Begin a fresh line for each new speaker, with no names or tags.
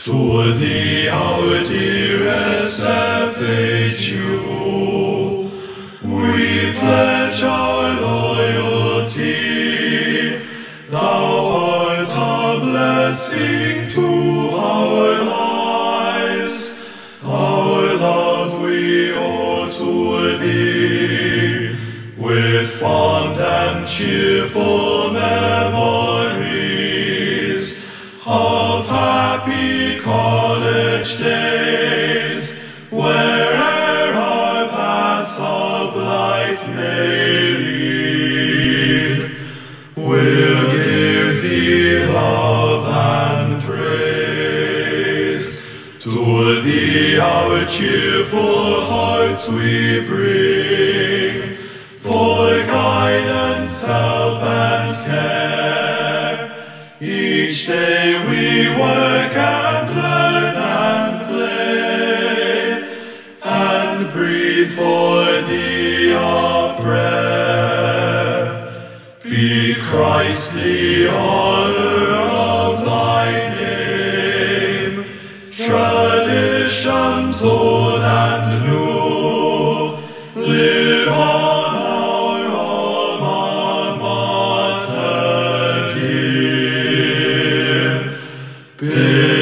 To thee, our dearest FHU, we pledge our loyalty. Thou art a blessing to our lives. Our love we owe to thee, with fond and cheerful memories of happy college days, where'er our paths of life may lead. We'll give thee love and praise. To thee our cheerful hearts we bring, for guidance, help, and care. Each day we work and learn and play, and breathe for thee a prayer. Be Christ the honor of thy name, traditions old and new, live on our Alma Mater dear.